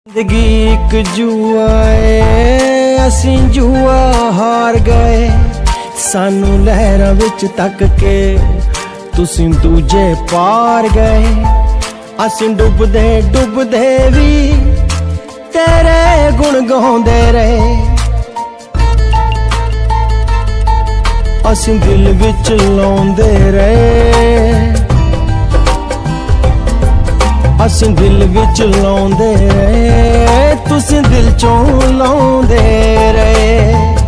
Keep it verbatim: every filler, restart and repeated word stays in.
जिंदगी एक जुआ है, असी जुआ हार गए। सानू लहरां विच तक के तुसी दूजे पार गए। असी डुबदे डुबदे भी तेरे गुण गाउंदे रहे। असी दिल विच लाउंदे रहे, असी दिल विच लाउंदे रहे, तुसी दिल चों लाउंदे रहे।